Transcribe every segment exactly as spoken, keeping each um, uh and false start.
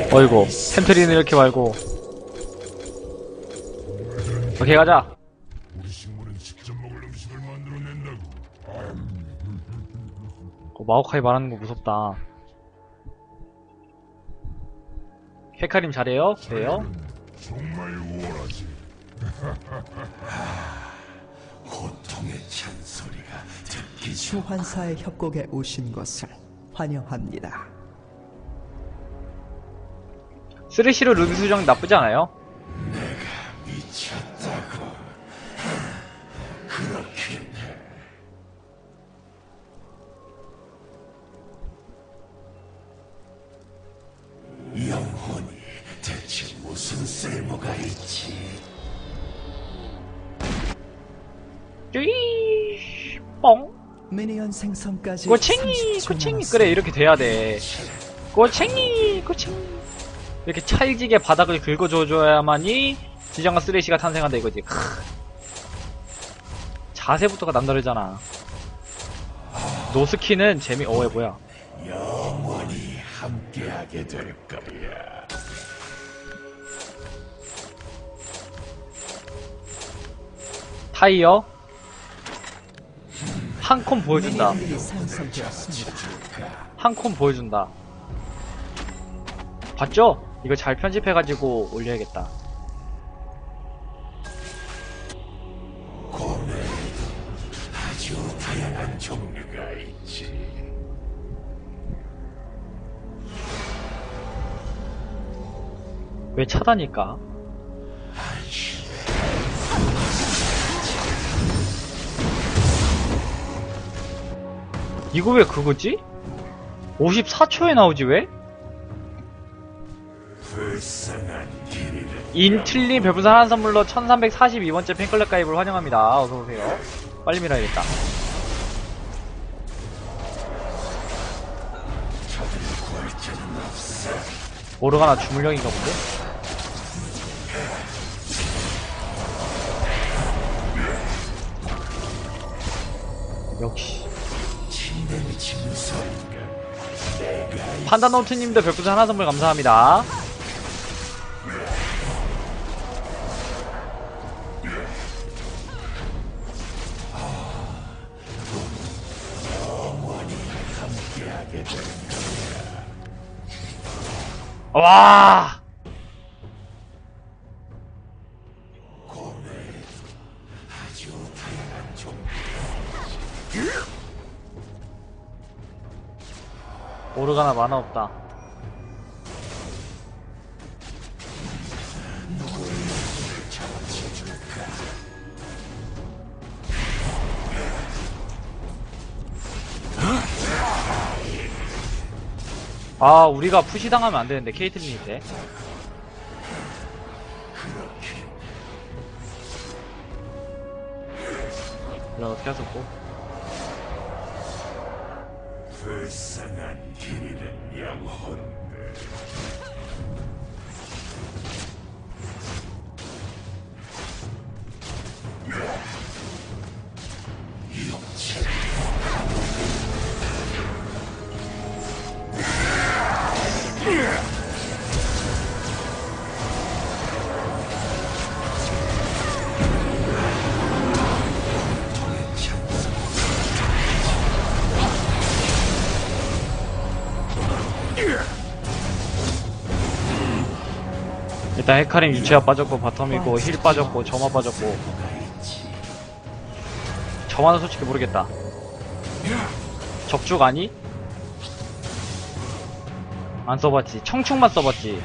어이구, 템트리는 이렇게 말고. 오케이, 가자. 우리 식물은 직접 먹을 음식을 만들어낸다고. 어, 마오카이 말하는 거 무섭다. 헤카림 잘해요? 그래요? 정말 우월하지. 고통의 찬소리가 듣기 좋아. 주환사의 협곡에 오신 것을 환영합니다. 쓰레쉬로 루비 수정 나쁘지 않아요? 내가 미쳤다고. 그렇긴 해. 영혼이 대체 무슨 쓸모가 있지? 쭈이 뻥 미니언 생성까지 꼬챙이 삼십 초 꼬챙이 남았습니다. 그래 이렇게 돼야 돼. 꼬챙이 꼬챙이 이렇게 찰지게 바닥을 긁어줘줘야만이 지정과 쓰레쉬가 탄생한다 이거지. 크. 자세부터가 남다르잖아. 노스키는 재미 어왜 뭐야 영원히 함께하게 될 거야. 타이어 한 콤 보여준다. 미니언들이 생성되었습니다. 한 콤 보여준다. 봤죠? 이거 잘 편집해가지고 올려야겠다. 고뇌에도 아주 다양한 종류가 있지. 왜 차다니까? 이거 왜 그거지? 오십사 초에 나오지 왜? 불쌍한 길이를 인틀님 별풍선 하나 선물로 천삼백사십이 번째 팬클럽 가입을 환영합니다. 어서오세요. 빨리 밀어야겠다. 구할 자는 없어. 모르가나 주물력인가 본데? 역시 침대미 치는 소리가 내가 판다노트님도 별풍선 하나 선물 감사합니다. 함께하게 될 와! 고뇌에도 아주 다양한 종류. 모르가나 만화 없다. 아, 우리가 푸시당하면 안 되는데, 케이틀린인데. 그럼 어떻게 하셨고? 불쌍한 길이는 영혼들. 육체 일단 헤카림 유치아 빠졌고, 바텀이고, 힐 빠졌고, 점화 빠졌고. 점화는 솔직히 모르겠다. 적죽 아니? 안 써봤지. 청축만 써봤지.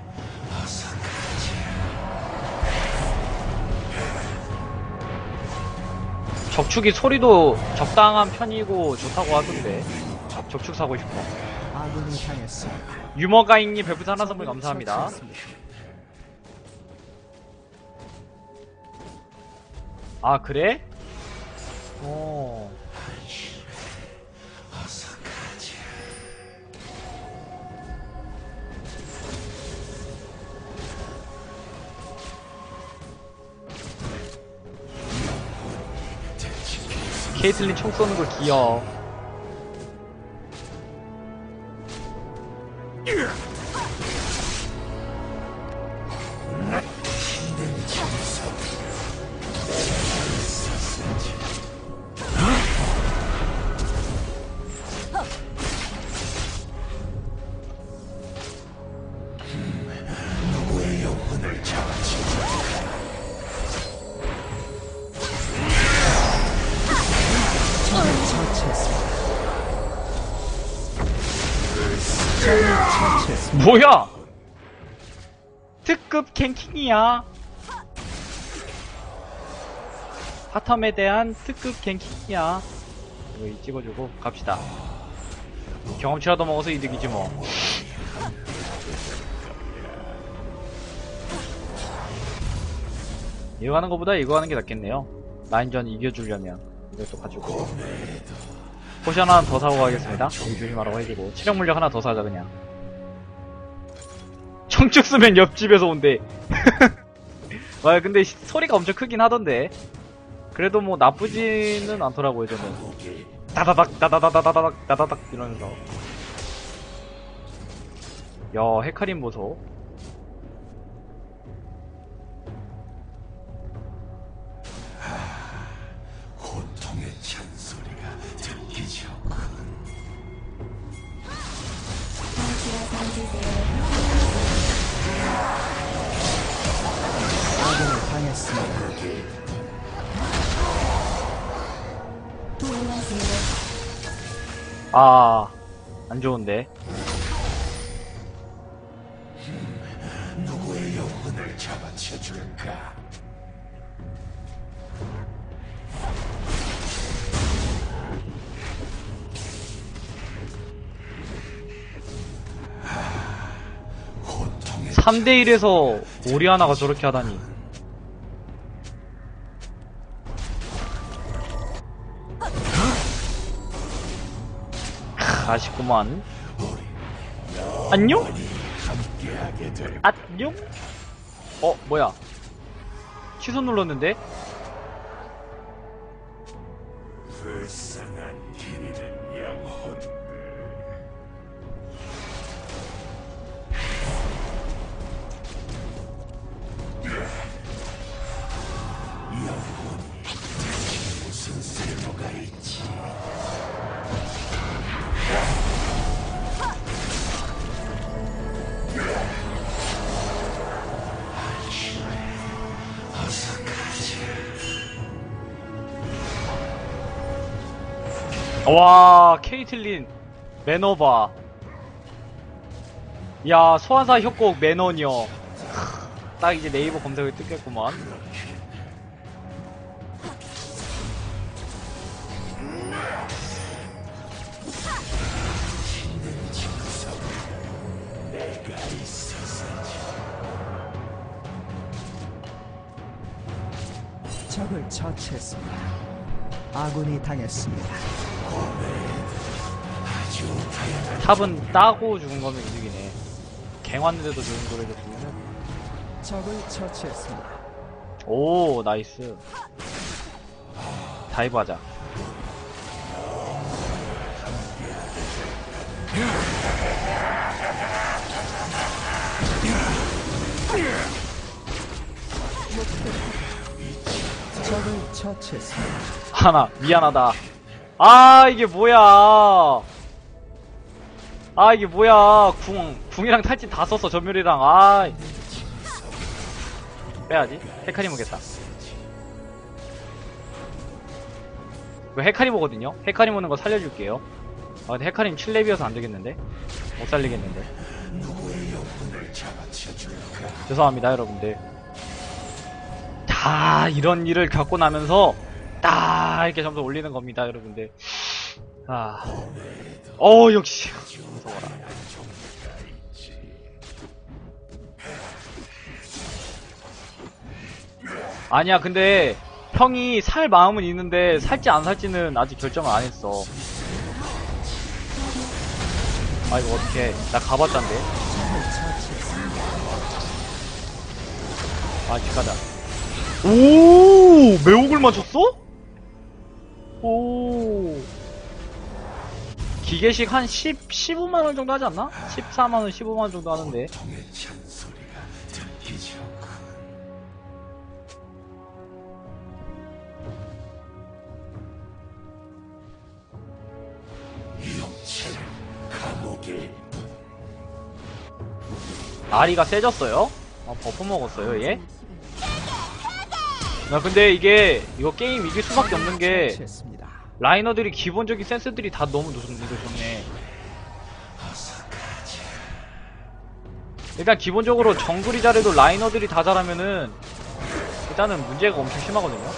적축이 소리도 적당한 편이고 좋다고 하던데. 적축 사고 싶어. 아군이 당했습니다. 유머가잉님 별풍선 하나 선물 감사합니다. 아 그래? 어. 케이틀린 총 쏘는 거 귀여워. 힘든 장소 있었은지 누구의 영혼을 잡아치울까? 적을 처치했습니다. 적을 처치했습니다. 뭐야! 특급 갱킹이야. 바텀에 대한 특급 갱킹이야. 이거 찍어주고 갑시다. 경험치라도 먹어서 이득이지 뭐. 이거 하는 것보다 이거 하는 게 낫겠네요. 라인전 이겨주려면 이것도 가지고 포션 하나 더 사고 가겠습니다. 여기 조심하라고 해주고 체력 물약 하나 더 사자 그냥. 청축 쓰면 옆집에서 온대. 와 근데 시- 소리가 엄청 크긴 하던데. 그래도 뭐 나쁘지는 않더라고요 저는. 다다닥 다다다다다닥 다다닥 이러면서. 야 헤카림 보소. 고통의 찬소리가 들리죠. 아군을 당했습니다. 아 안좋은데. 누구의 영혼을 잡아쳐줄까? 고통의 삼 대 일에서 오리아나가 저렇게 하다니. 크, 아쉽구만. 안녕? 함께하게 될 안녕? 어 뭐야 취소 눌렀는데? 불쌍한 길이는 영혼. 영혼이 무슨 쓸모가 있지? 어서 가자. 와 케이틀린 매너봐. 야 소환사 협곡 매너녀. 크, 딱 이제 네이버 검색에 뜨겠구만. 힘든 장소 내가 있었었지. 적을 처치했습니다. 아군이 당했습니다. 아주 다양한 탑은 따고 죽은 거면 이득이네. 갱 왔는데도 좋은 거를 줬으면은. 적을 처치했습니다. 오 나이스. 다이브 하자. 적을 처치했습니다. 하나 미안하다. 아 이게 뭐야. 아 이게 뭐야. 궁 궁이랑 탈진 다 썼어 전멸이랑. 아 빼야지. 헤카림 오겠다. 이거 헤카림 오거든요. 헤카림 오는 거 살려줄게요. 아 근데 헤카림 칠 렙이어서 안되겠는데. 못 살리겠는데. 누구의 영혼을 잡아쳐줄까? 죄송합니다 여러분들. 다 이런 일을 겪고 나면서 딱 이렇게 점점 올리는 겁니다 여러분들. 아, 어 역시 무서워라. 아니야 근데 형이 살 마음은 있는데 살지 안 살지는 아직 결정을 안 했어. 아 이거 어떡해. 나 가봤단데. 적을 처치했습니다. 아 집가자. 오 매혹을 맞췄어? 오 기계식 한 십, 십오만 원 정도 하지 않나? 십사만 원, 십오만 원 정도 하는데. 고통의 찬소리가 들리죠. 아리가 세졌어요? 아, 버프 먹었어요, 얘? 나 근데 이게, 이거 게임 이길 수밖에 없는 게, 처치했습니다. 라이너들이 기본적인 센스들이 다 너무 좋- 좋네. 일단 기본적으로 정글이 잘해도 라이너들이 다 잘하면은, 일단은 문제가 엄청 심하거든요.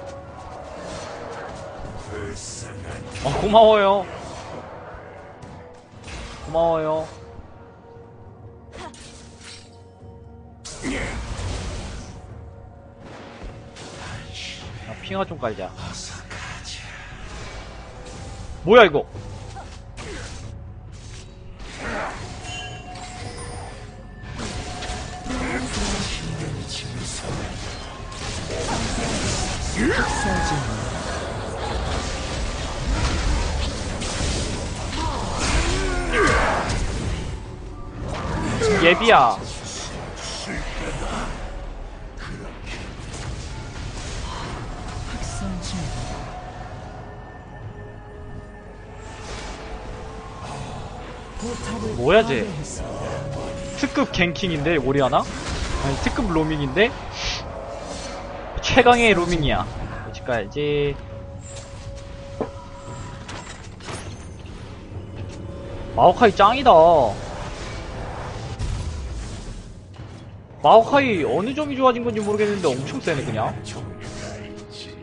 어, 고마워요. 고마워요. 아, 핑화 좀 깔자. 뭐야 이거? 예비야. 뭐야 쟤? 특급 갱킹인데 오리아나? 아니 특급 로밍인데? 최강의 로밍이야. 집 가야지. 마오카이 짱이다. 마오카이 어느 점이 좋아진 건지 모르겠는데 엄청 세네 그냥. 종류가 있지.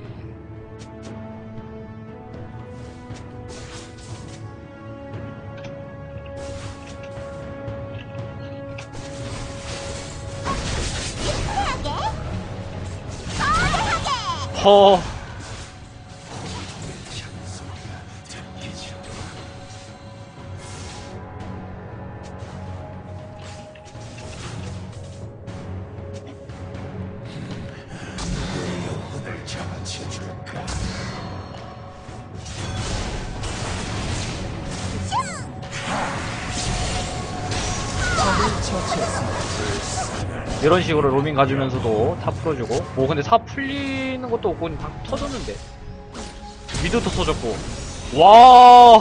허. 영혼을 잡아채줄까? 이런 식으로 로밍 가주면서도 탑 풀어주고. 뭐 근데 탑 풀리는 것도 없고 그냥 다 터졌는데. 미드도 터졌고. 와.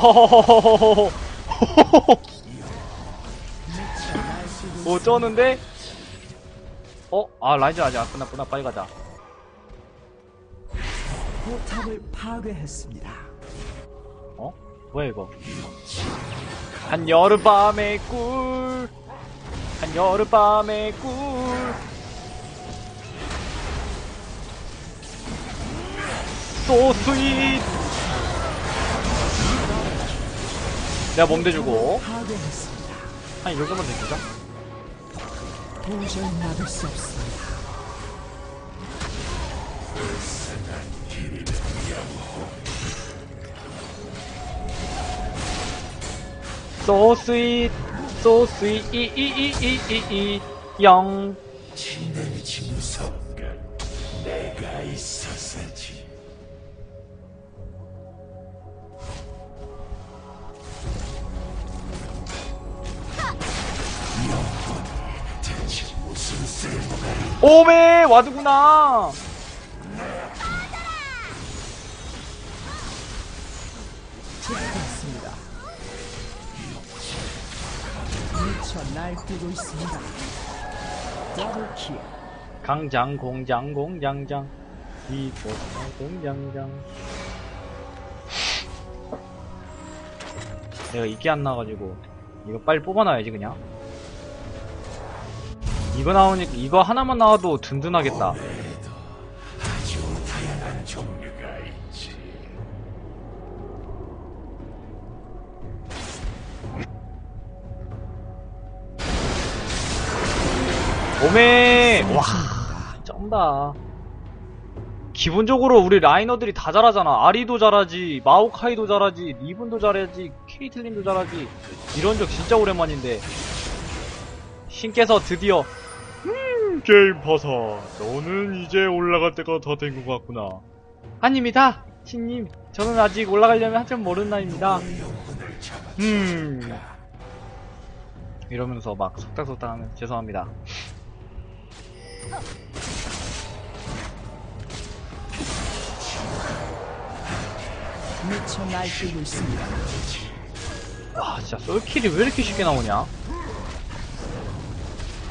뭐 쩌는데? 어? 아 라이즈 아직 안 끝났구나. 빨리 가자. 포탑을 파괴했습니다. 어? 뭐야 이거? 한여름밤의 꿀. 한여름밤의 꿀. So sweet. 내가 몸대주고 파괴했습니다. 한 이 정도만 대주자. 도저히 막을 수 없습니다. So sweet, so sweet, 이, 이, 이, 이, 이, 이, 영. 지내지 무섭건 내가 있어서지. 영혼 대체 무슨 쓸모가 있 오메, 와드구나. 제압했습니다. 미쳐 날뛰고 있습니다. 더블킬. 강장, 공장, 공장장. 이거, 공장장. 내가 이게 안 나가지고, 이거 빨리 뽑아놔야지, 그냥. 이거 나오니까, 이거 하나만 나와도 든든하겠다. 에도 아주 다양한 종류가 있지. 오메! 와, 쩐다. 기본적으로 우리 라이너들이 다 잘하잖아. 아리도 잘하지, 마오카이도 잘하지, 리븐도 잘하지, 케이틀린도 잘하지. 이런 적 진짜 오랜만인데. 신께서 드디어 음, 게임 버섯. 너는 이제 올라갈 때가 더 된 것 같구나. 아닙니다, 신님. 저는 아직 올라가려면 한참 모르는 나이입니다. 영혼을 잡아 음. 이러면서 막 속닥속닥 하면 죄송합니다. 미쳐 날뛰고 있습니다. 와, 진짜 솔킬이 왜 이렇게 쉽게 나오냐?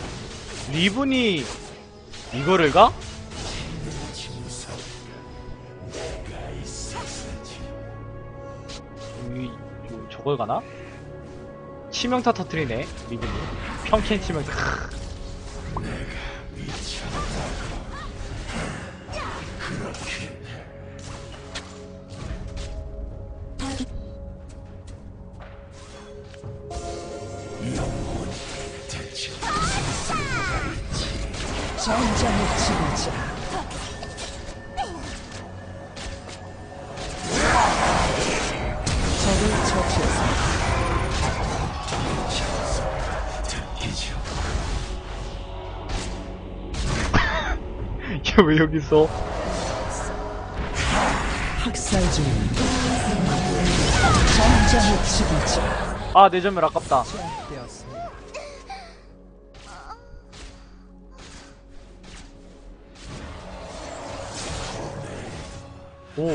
리븐이 이거를 가? 내가 있었지. 이, 저- 저걸 가나? 치명타 터트리네 리븐이. 평캔 치명타. 전장의 지배자. 적을 처치했습니다. 얘 왜 여기 있어? 학살 중입니다. 전장의 지배자. 아, 내 전멸 아깝다. 제압되었습니다. 오.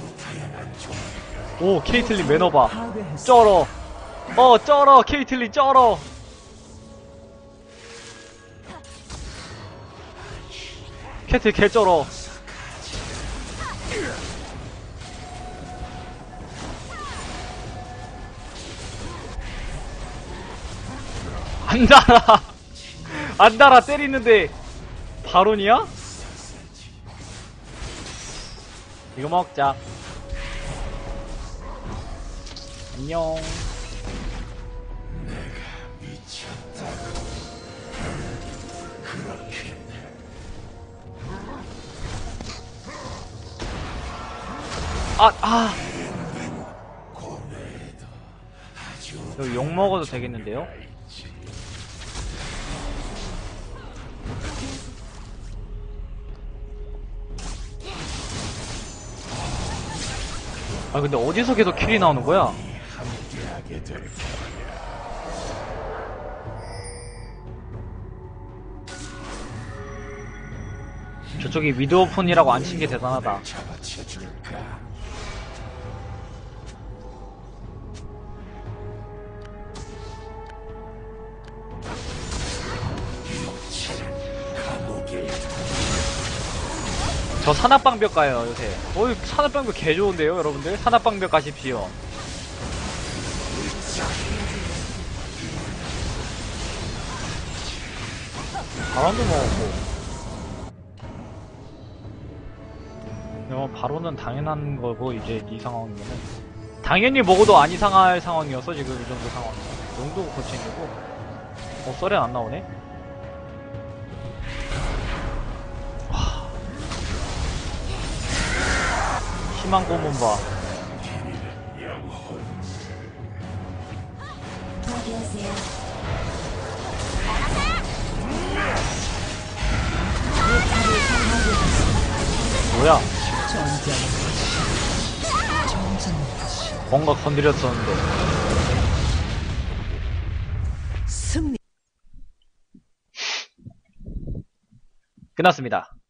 오, 케이틀린 매너 봐. 파괴했습니다. 쩔어. 어, 쩔어. 케이틀린 쩔어. 캐틀 개 쩔어. 안 달아. 안 달아. 때리는데 바론이야? 이거 먹자. 안녕. 아, 아. 이거 욕 먹어도 되겠는데요? 아, 근데 어디서 계속 킬이 나오는 거야? 함께하게 될 거야. 저쪽이 위드오폰이라고 안 친 게 대단하다. 잡아쳐 줄까? 감옥에 저 산악방벽 가요, 요새. 어이, 산악방벽 개 좋은데요, 여러분들? 산악방벽 가십시오. 바람도 먹었고. 어, 바로는 당연한 거고, 이제 이 상황이면은. 당연히 먹어도 안 이상할 상황이어서, 지금 이 정도 상황이. 용도 고치이고 어, 썰엔 안 나오네? 와. 희망 고문 봐. 뭐야? 전쟁은 전쟁은 뭔가 건드렸었는데. 승리. 끝났습니다.